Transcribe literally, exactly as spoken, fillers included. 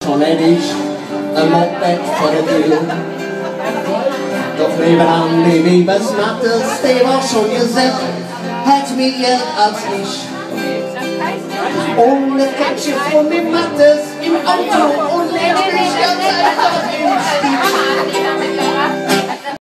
so nett ein Moped vor der Tür. Doch nebenan neben ihm was Mattes, der war schon gesagt, hat mehr Geld als ich. Und der Ketchup von dem Mattes im Auto